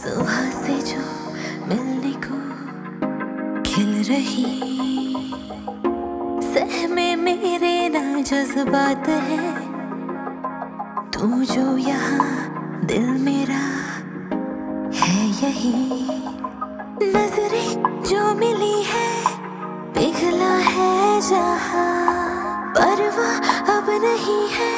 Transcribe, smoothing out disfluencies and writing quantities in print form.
सुबह से जो मिलने को खिल रही, सहमे मेरे ना जज्बात है, तू जो यहाँ दिल मेरा है यही। नजरें जो मिली है पिघला है जहाँ, परवाह अब नहीं है